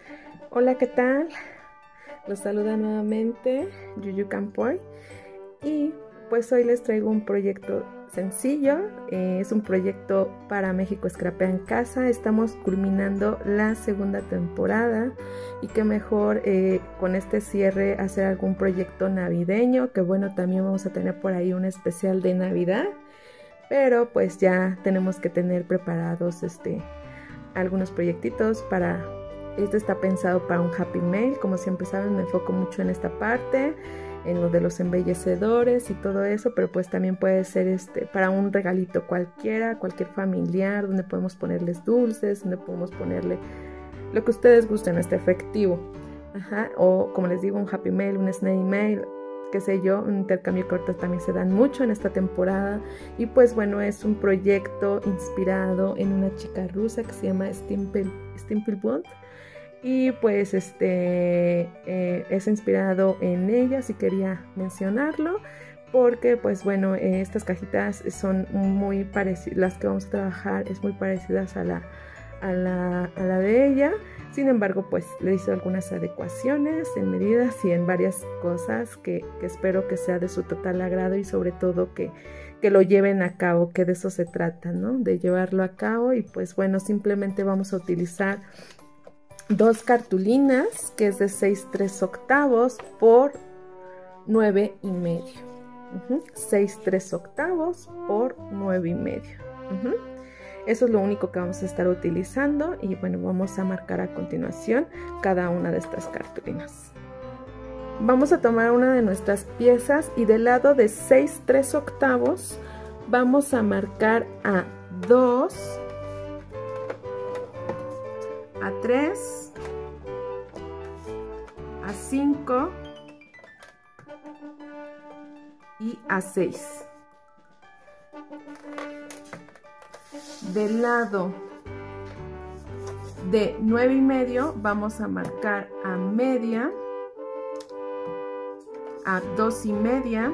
Hola, ¿qué tal? Los saluda nuevamente Yuyu Campoy y pues hoy les traigo un proyecto sencillo. Es un proyecto para México Scrapea en Casa. Estamos culminando la segunda temporada y qué mejor con este cierre hacer algún proyecto navideño, que bueno, también vamos a tener por ahí un especial de Navidad, pero pues ya tenemos que tener preparados algunos proyectitos para... Este está pensado para un Happy Mail. Como siempre saben, me enfoco mucho en esta parte, en lo de los embellecedores y todo eso, pero pues también puede ser para un regalito cualquiera, cualquier familiar, donde podemos ponerles dulces, donde podemos ponerle lo que ustedes gusten, efectivo. Ajá. O como les digo, un Happy Mail, un Snail Mail, qué sé yo, un intercambio de cartas también se dan mucho en esta temporada. Y pues bueno, es un proyecto inspirado en una chica rusa que se llama Stimplebond. Y pues es inspirado en ella, si quería mencionarlo, porque pues bueno, estas cajitas son muy parecidas, las que vamos a trabajar es muy parecidas a la de ella. Sin embargo, pues le hice algunas adecuaciones en medidas y en varias cosas que espero que sea de su total agrado, y sobre todo que lo lleven a cabo, que de eso se trata, ¿no? De llevarlo a cabo. Y pues bueno, simplemente vamos a utilizar dos cartulinas, que es de 6/3 por 9,5. 6/3 por 9,5. Eso es lo único que vamos a estar utilizando. Y bueno, vamos a marcar a continuación cada una de estas cartulinas. Vamos a tomar una de nuestras piezas y del lado de 6/3 vamos a marcar a 2, a 3, a 5 y a 6. Del lado de 9,5 vamos a marcar a media, a 2,5,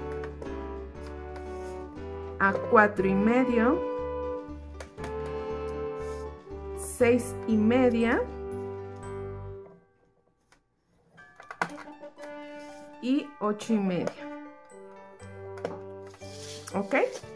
a 4,5, 6,5 y 8,5. ¿Ok?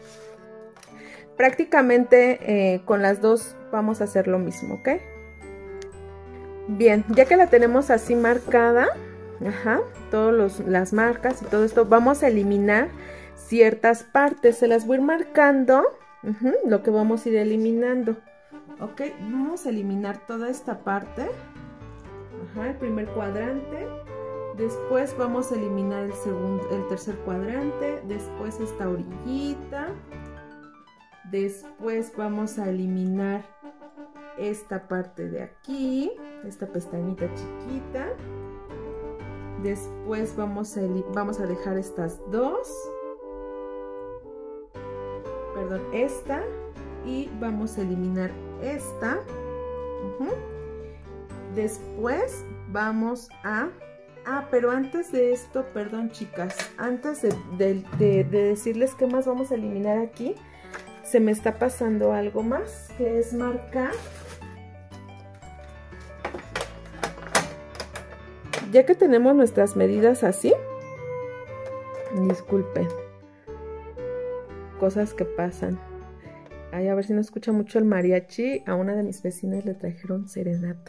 Prácticamente con las dos vamos a hacer lo mismo, ¿ok? Bien, ya que la tenemos así marcada, todas las marcas y todo esto, vamos a eliminar ciertas partes. Se las voy a ir marcando, lo que vamos a ir eliminando. Ok, vamos a eliminar toda esta parte, el primer cuadrante. Después vamos a eliminar el tercer cuadrante. Después esta orillita. Después vamos a eliminar esta parte de aquí, esta pestañita chiquita. Después vamos a dejar estas dos, perdón, esta, y vamos a eliminar esta. Después vamos a... pero antes de esto, perdón chicas, antes de decirles qué más vamos a eliminar aquí, se me está pasando algo más, que es marcar. Ya que tenemos nuestras medidas así, disculpen, cosas que pasan. Ay, a ver si no escucha mucho el mariachi. A una de mis vecinas le trajeron serenata.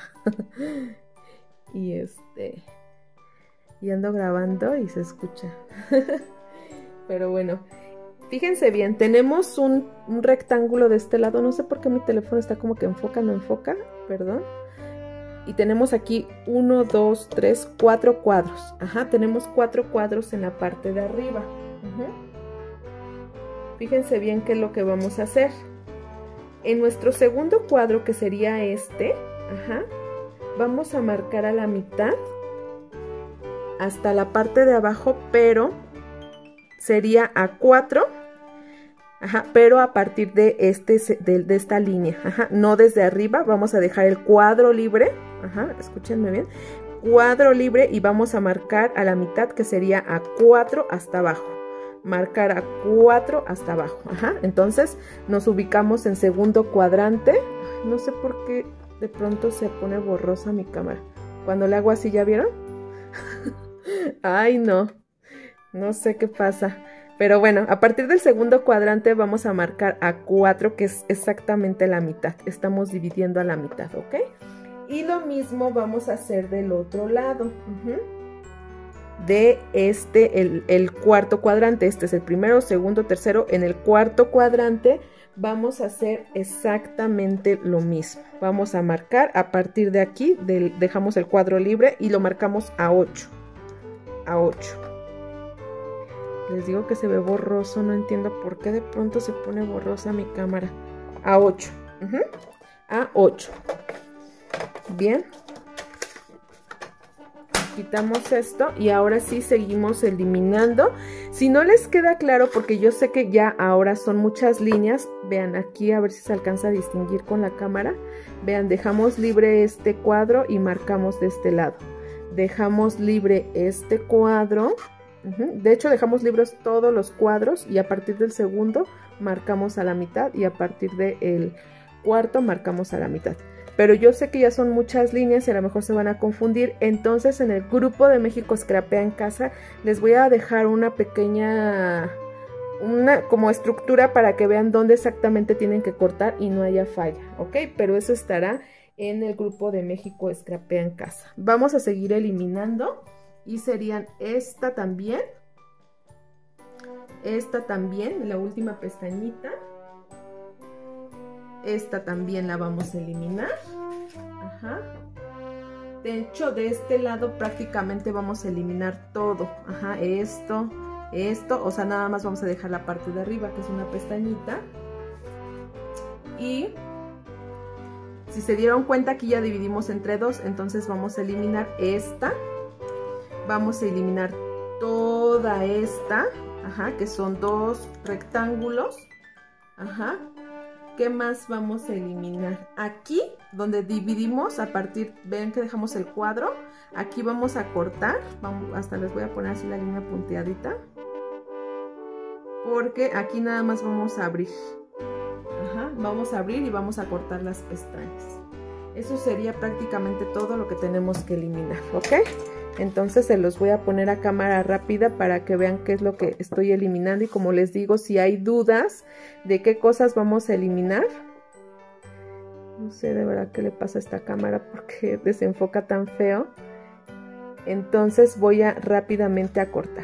y ando grabando y se escucha. Pero bueno, fíjense bien, tenemos un rectángulo de este lado. No sé por qué mi teléfono está como que enfoca, no enfoca, perdón. Y tenemos aquí 1, 2, 3, 4 cuadros. Tenemos 4 cuadros en la parte de arriba. Fíjense bien qué es lo que vamos a hacer. En nuestro segundo cuadro, que sería vamos a marcar a la mitad hasta la parte de abajo, pero sería a 4, pero a partir de esta línea, no desde arriba. Vamos a dejar el cuadro libre, escúchenme bien, cuadro libre, y vamos a marcar a la mitad, que sería a 4 hasta abajo. Marcar a 4 hasta abajo, entonces nos ubicamos en segundo cuadrante. No sé por qué de pronto se pone borrosa mi cámara. Cuando le hago así, ¿ya vieron? Ay, no. No sé qué pasa. Pero bueno, a partir del segundo cuadrante vamos a marcar a 4, que es exactamente la mitad. Estamos dividiendo a la mitad, ¿ok? Y lo mismo vamos a hacer del otro lado. De el cuarto cuadrante. Este es el primero, segundo, tercero. En el cuarto cuadrante vamos a hacer exactamente lo mismo. Vamos a marcar a partir de aquí, dejamos el cuadro libre y lo marcamos a 8. A 8. Les digo que se ve borroso, no entiendo por qué de pronto se pone borrosa mi cámara. A 8. A 8. Bien. Quitamos esto y ahora sí seguimos eliminando. Si no les queda claro, porque yo sé que ya ahora son muchas líneas, vean aquí a ver si se alcanza a distinguir con la cámara. Vean, dejamos libre este cuadro y marcamos de este lado. Dejamos libre este cuadro. De hecho dejamos libres todos los cuadros y a partir del segundo marcamos a la mitad y a partir del cuarto marcamos a la mitad. Pero yo sé que ya son muchas líneas y a lo mejor se van a confundir. Entonces en el grupo de México Scrapea en Casa les voy a dejar una pequeña, como estructura para que vean dónde exactamente tienen que cortar y no haya falla, ¿ok? Pero eso estará en el grupo de México Scrapea en Casa. Vamos a seguir eliminando y serían esta también, la última pestañita. Esta también la vamos a eliminar. De hecho, de este lado prácticamente vamos a eliminar todo. Esto, o sea, nada más vamos a dejar la parte de arriba, que es una pestañita. Y si se dieron cuenta, aquí ya dividimos entre dos, entonces vamos a eliminar esta. Vamos a eliminar toda esta, que son dos rectángulos. ¿Qué más vamos a eliminar? Aquí, donde dividimos, a partir, ven que dejamos el cuadro, aquí vamos a cortar, hasta les voy a poner así la línea punteadita, porque aquí nada más vamos a abrir. Vamos a abrir y vamos a cortar las pestañas. Eso sería prácticamente todo lo que tenemos que eliminar, ¿ok? Entonces se los voy a poner a cámara rápida para que vean qué es lo que estoy eliminando. Y como les digo, si hay dudas de qué cosas vamos a eliminar, no sé de verdad qué le pasa a esta cámara porque desenfoca tan feo. Entonces voy a rápidamente a cortar.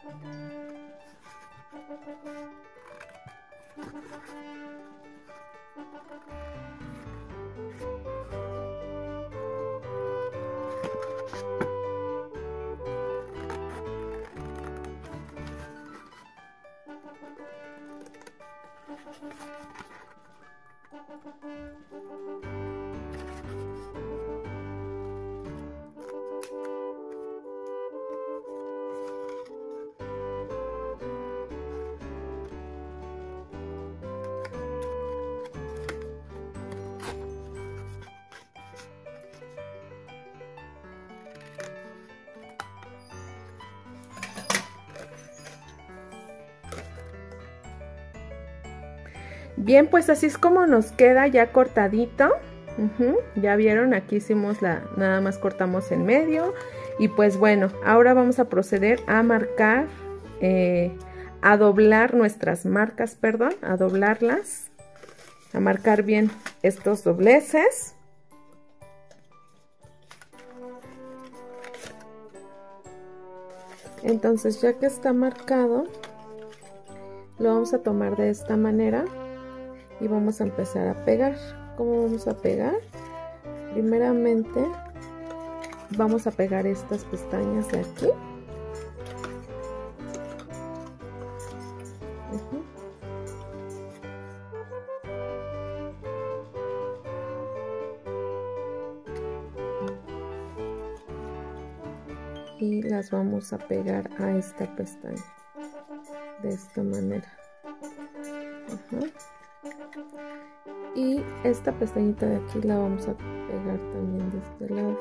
Bien, pues así es como nos queda ya cortadito. Ya vieron, aquí hicimos nada más cortamos en medio. Y pues bueno, ahora vamos a proceder a marcar, a doblar nuestras marcas, perdón, a doblarlas, a marcar bien estos dobleces. Entonces, ya que está marcado, lo vamos a tomar de esta manera y vamos a empezar a pegar. ¿Cómo vamos a pegar? Primeramente vamos a pegar estas pestañas de aquí. Y las vamos a pegar a esta pestaña de esta manera. Y esta pestañita de aquí la vamos a pegar también de este lado.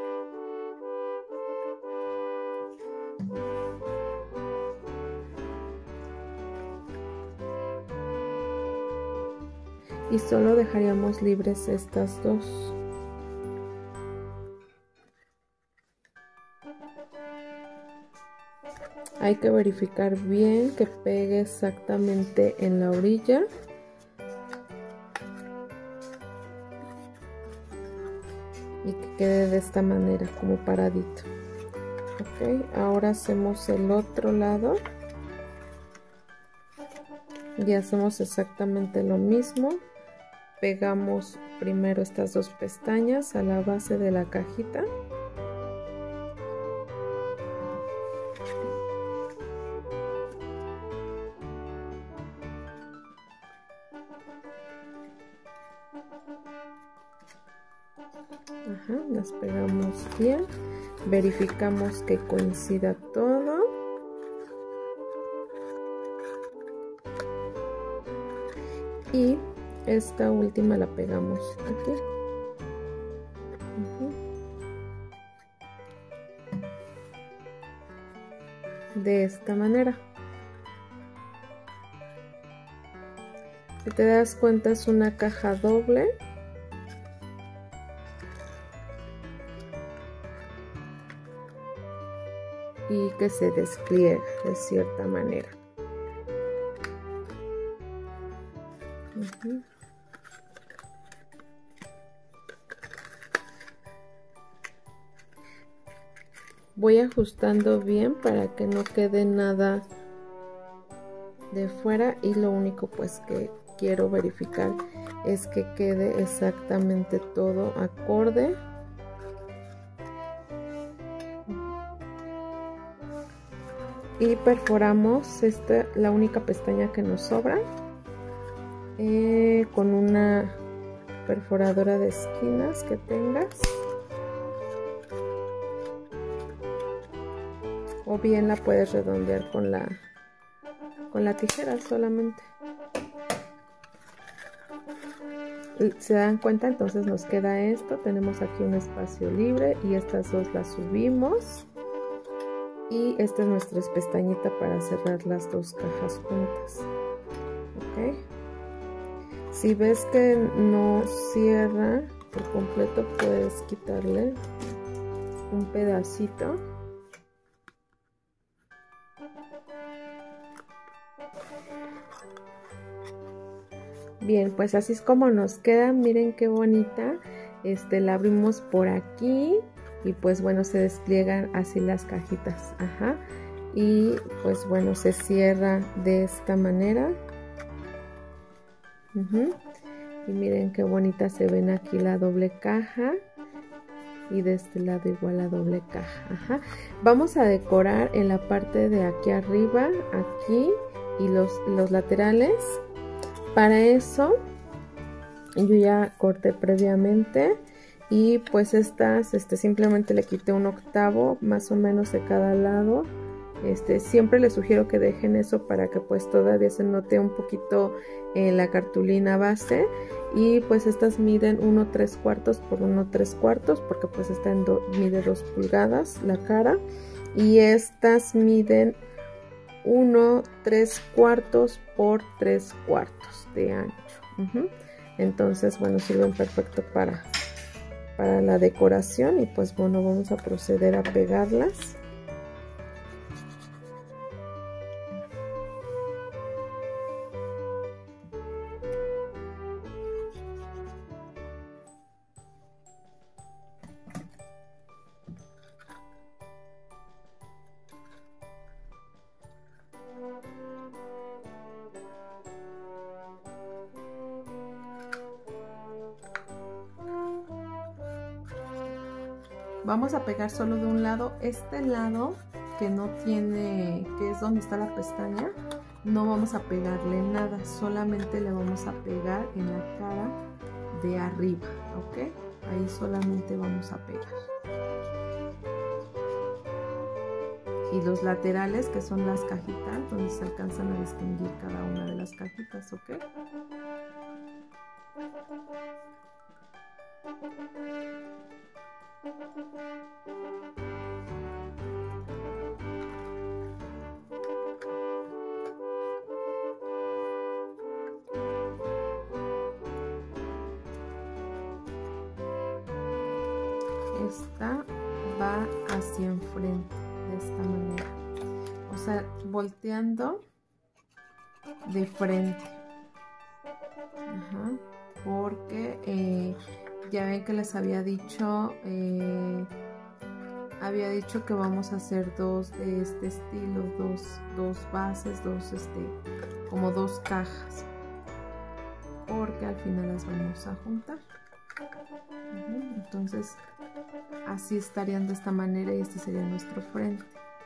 Y solo dejaríamos libres estas dos. Hay que verificar bien que pegue exactamente en la orilla. Y que quede de esta manera, como paradito. Ok, ahora hacemos el otro lado. Y hacemos exactamente lo mismo. Pegamos primero estas dos pestañas a la base de la cajita. Las pegamos bien, verificamos que coincida todo. Y esta última la pegamos aquí. De esta manera. Si te das cuenta, es una caja doble. Y que se despliega de cierta manera. Voy ajustando bien para que no quede nada de fuera, y lo único pues que quiero verificar es que quede exactamente todo acorde. Y perforamos la única pestaña que nos sobra con una perforadora de esquinas que tengas, o bien la puedes redondear con la tijera solamente. ¿Se dan cuenta? Entonces nos queda esto, tenemos aquí un espacio libre y estas dos las subimos. Y esta es nuestra pestañita para cerrar las dos cajas juntas. Ok. Si ves que no cierra por completo, puedes quitarle un pedacito. Bien, pues así es como nos queda. Miren qué bonita. La abrimos por aquí. Y pues bueno, se despliegan así las cajitas. y pues bueno, se cierra de esta manera. Y miren qué bonita se ven aquí la doble caja. Y de este lado igual la doble caja. Vamos a decorar en la parte de aquí arriba, aquí y los laterales. Para eso yo ya corté previamente y pues estas simplemente le quité 1/8 más o menos de cada lado. Siempre les sugiero que dejen eso para que pues todavía se note un poquito la cartulina base. Y pues estas miden 1/3 por 1/3 porque pues esta mide 2 pulgadas la cara, y estas miden 1/3 por 3/4 de ancho. Entonces bueno, sirven perfecto para la decoración. Y pues bueno, vamos a proceder a pegarlas. Vamos a pegar solo de un lado. Este lado que no tiene, que es donde está la pestaña, no vamos a pegarle nada, solamente le vamos a pegar en la cara de arriba, ¿ok? Ahí solamente vamos a pegar. Y los laterales, que son las cajitas, donde se alcanzan a distinguir cada una de las cajitas, ¿ok? Esta va hacia enfrente de esta manera, o sea, volteando de frente. Porque ya ven que les había dicho que vamos a hacer dos de este estilo, dos bases, como dos cajas, porque al final las vamos a juntar. Entonces así estarían de esta manera y este sería nuestro frente.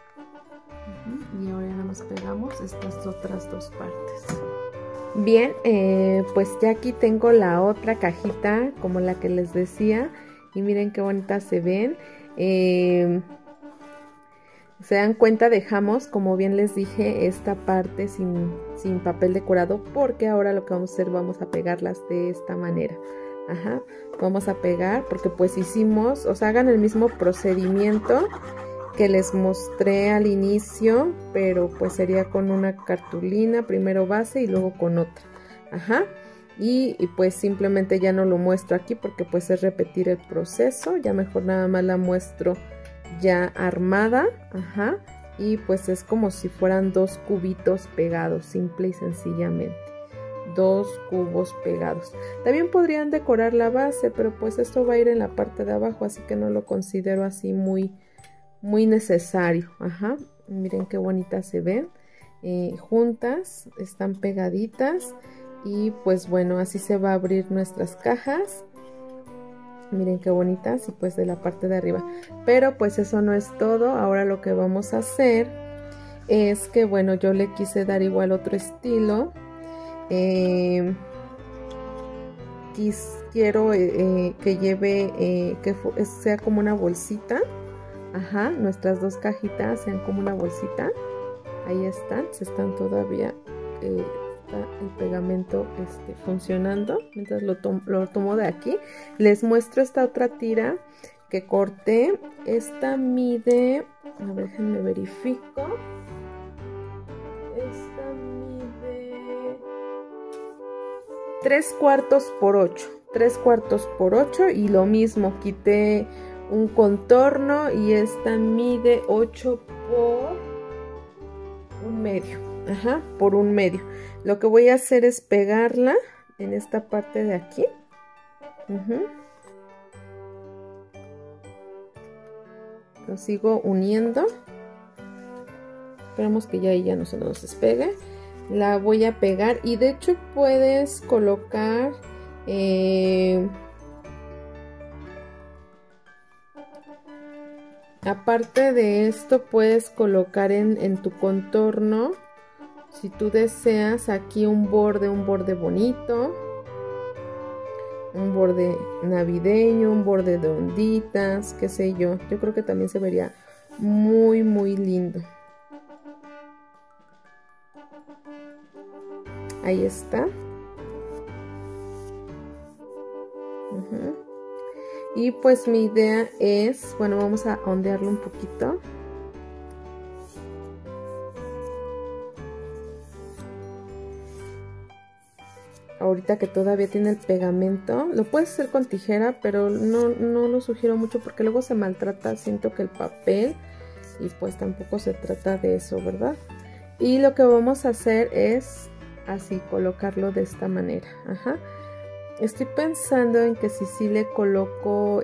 Y ahora nada más pegamos estas otras dos partes. Bien, pues ya aquí tengo la otra cajita, como la que les decía, y miren qué bonitas se ven. Se dan cuenta, dejamos, como bien les dije, esta parte sin papel decorado, porque ahora lo que vamos a hacer, vamos a pegarlas de esta manera. Vamos a pegar, porque pues hicimos, o sea, hagan el mismo procedimiento que les mostré al inicio, pero pues sería con una cartulina, primero base y luego con otra. Y pues simplemente ya no lo muestro aquí porque pues es repetir el proceso, ya mejor nada más la muestro ya armada. Y pues es como si fueran dos cubitos pegados, simple y sencillamente. Dos cubos pegados. También podrían decorar la base, pero pues esto va a ir en la parte de abajo, así que no lo considero así muy necesario. Miren qué bonitas se ven juntas, están pegaditas. Y pues bueno, así se va a abrir nuestras cajas. Miren qué bonitas, y pues de la parte de arriba. Pero pues eso no es todo. Ahora lo que vamos a hacer es que bueno, yo le quise dar igual otro estilo. Quiero que lleve, sea como una bolsita. Nuestras dos cajitas sean como una bolsita. Ahí están, se están todavía, está el pegamento funcionando. Mientras lo tomo de aquí, les muestro esta otra tira que corté. Esta mide, a ver, déjenme verifico. Esta mide 3/4 por 8. 3/4 por 8, y lo mismo, quité un contorno y esta mide 8 por 1/2. Por 1/2. Lo que voy a hacer es pegarla en esta parte de aquí. Lo sigo uniendo. Esperamos que ya ahí ya no se nos despegue. La voy a pegar y de hecho puedes colocar aparte de esto, puedes colocar en tu contorno, si tú deseas, aquí un borde bonito, un borde navideño, un borde de onditas, qué sé yo. Yo creo que también se vería muy lindo. Ahí está. Y pues mi idea es, bueno, vamos a ondearlo un poquito. Ahorita que todavía tiene el pegamento, lo puedes hacer con tijera, pero no lo sugiero mucho porque luego se maltrata, siento que el papel, y pues tampoco se trata de eso, ¿verdad? Y lo que vamos a hacer es así, colocarlo de esta manera. Ajá. Estoy pensando en que si sí le coloco,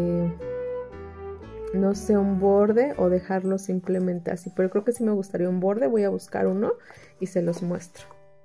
no sé, un borde o dejarlo simplemente así. Pero creo que sí me gustaría un borde. Voy a buscar uno y se los muestro.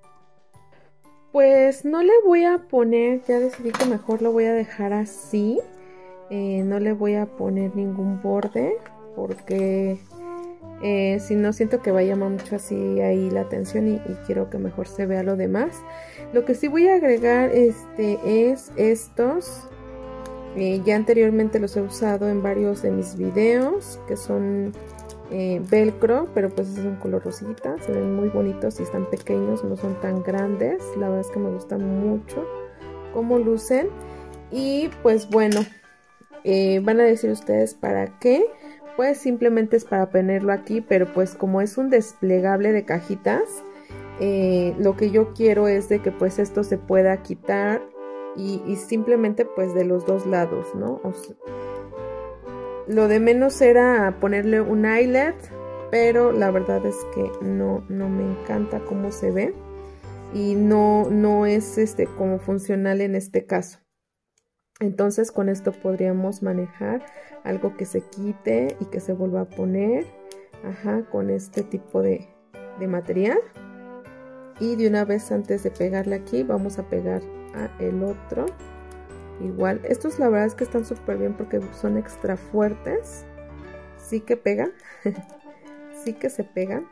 Pues no le voy a poner, ya decidí que mejor lo voy a dejar así. No le voy a poner ningún borde porque si no siento que va a llamar mucho así ahí la atención y quiero que mejor se vea lo demás. Lo que sí voy a agregar es estos. Ya anteriormente los he usado en varios de mis videos, que son velcro, pero pues es un color rosita. Se ven muy bonitos y están pequeños, no son tan grandes. La verdad es que me gustan mucho cómo lucen. Y pues bueno, van a decir ustedes para qué. Pues simplemente es para ponerlo aquí, pero pues como es un desplegable de cajitas, lo que yo quiero es de que pues esto se pueda quitar y simplemente pues de los dos lados, ¿no? O sea, lo de menos era ponerle un eyelet, pero la verdad es que no me encanta cómo se ve y no es como funcional en este caso. Entonces con esto podríamos manejar algo que se quite y que se vuelva a poner, ajá, con este tipo de material. Y de una vez antes de pegarle aquí vamos a pegar a el otro. Igual, estos la verdad es que están súper bien porque son extra fuertes. Sí que pegan, sí que se pegan.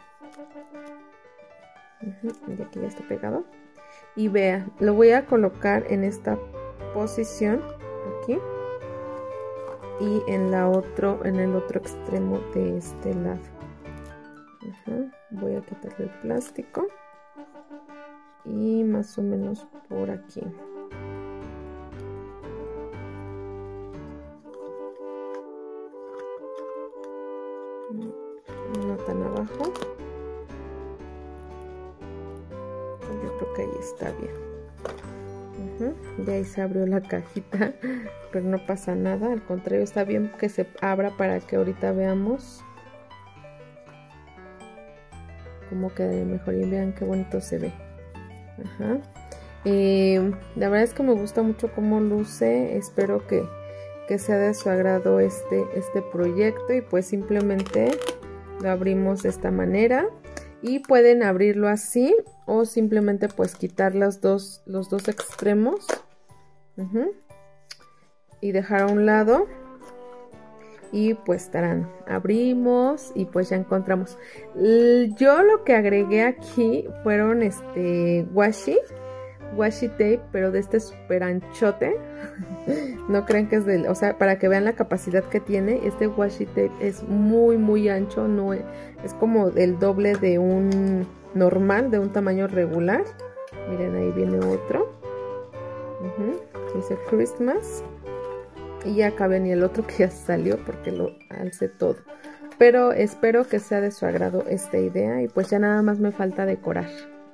Y aquí ya está pegado. Y vean, lo voy a colocar en esta posición aquí y en el otro extremo de este lado. Voy a quitarle el plástico y más o menos por aquí. No tan abajo. Yo creo que ahí está bien. Ya ahí se abrió la cajita, pero no pasa nada, al contrario, está bien que se abra para que ahorita veamos cómo queda mejor y vean qué bonito se ve. La verdad es que me gusta mucho cómo luce. Espero que sea de su agrado este proyecto y pues simplemente lo abrimos de esta manera. Y pueden abrirlo así o simplemente pues quitar los dos extremos y dejar a un lado. Y pues estarán, abrimos y pues ya encontramos. Yo lo que agregué aquí fueron washi tape, pero de este súper anchote. No crean que es del, o sea, para que vean la capacidad que tiene, este washi tape es muy ancho, no es como el doble de un normal, de un tamaño regular. Miren, ahí viene otro. Dice Christmas. Y ya cabe ni el otro que ya salió porque lo alcé todo. Pero espero que sea de su agrado esta idea y pues ya nada más me falta decorar.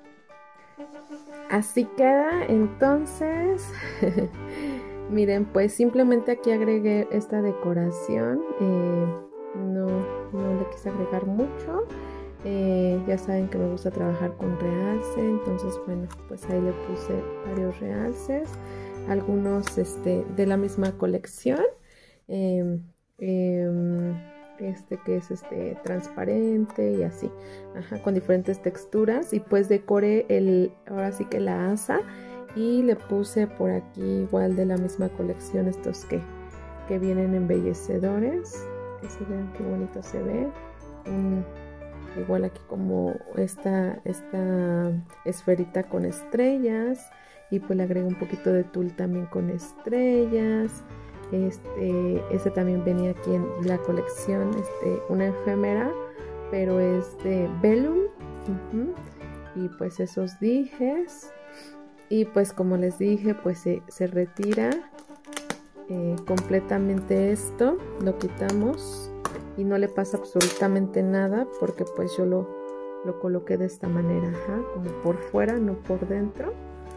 Así queda entonces. Miren, pues simplemente aquí agregué esta decoración. No le quise agregar mucho. Ya saben que me gusta trabajar con realce, entonces bueno, pues ahí le puse varios realces, algunos de la misma colección. que es transparente y así, con diferentes texturas. Y pues decoré ahora sí que la asa, y le puse por aquí igual de la misma colección estos que vienen embellecedores. Vean qué bonito se ve. Igual aquí como esta esferita con estrellas, y pues le agrego un poquito de tul también con estrellas. Este también venía aquí en la colección, una efémera, pero es de velum. Y pues esos dijes, y pues como les dije, pues se retira completamente esto, lo quitamos y no le pasa absolutamente nada, porque pues yo lo coloqué de esta manera, como por fuera, no por dentro.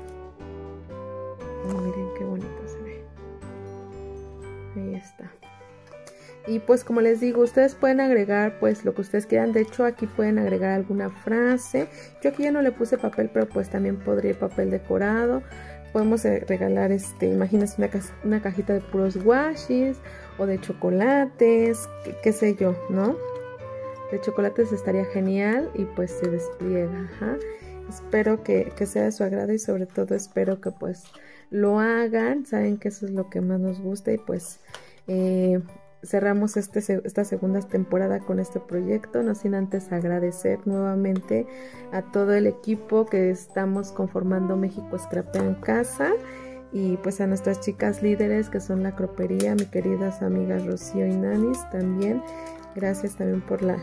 Miren qué bonito se ve. Ahí está. Y pues como les digo, ustedes pueden agregar pues lo que ustedes quieran. De hecho aquí pueden agregar alguna frase. Yo aquí ya no le puse papel, pero pues también podría ir papel decorado. Podemos regalar, imagínense una cajita de puros washes o de chocolates, qué sé yo, ¿no? De chocolates estaría genial, y pues se despliega, Espero que sea de su agrado, y sobre todo espero que pues lo hagan. Saben que eso es lo que más nos gusta, y pues cerramos esta segunda temporada con este proyecto, no sin antes agradecer nuevamente a todo el equipo que estamos conformando México Scrapea en Casa, y pues a nuestras chicas líderes que son la Cropería, mis queridas amigas Rocío y Nanis también. Gracias también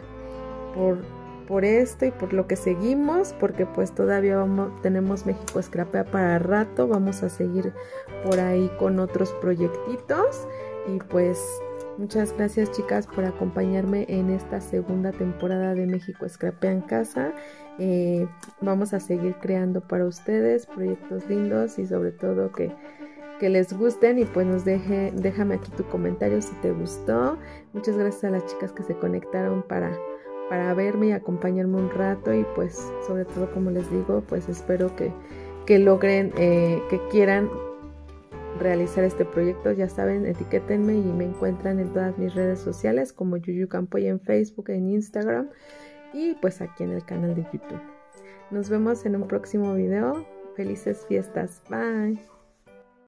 por esto y por lo que seguimos, porque pues todavía tenemos México Scrapea para rato. Vamos a seguir por ahí con otros proyectitos, y pues muchas gracias, chicas, por acompañarme en esta segunda temporada de México Scrapea en Casa. Vamos a seguir creando para ustedes proyectos lindos, y sobre todo que les gusten, y pues déjame aquí tu comentario si te gustó. Muchas gracias a las chicas que se conectaron para verme y acompañarme un rato, y pues sobre todo, como les digo, pues espero que logren, que quieran realizar este proyecto. Ya saben, etiquétenme y me encuentran en todas mis redes sociales como Yuyu Campoy, en Facebook, en Instagram, y pues aquí en el canal de YouTube. Nos vemos en un próximo video. Felices fiestas. Bye.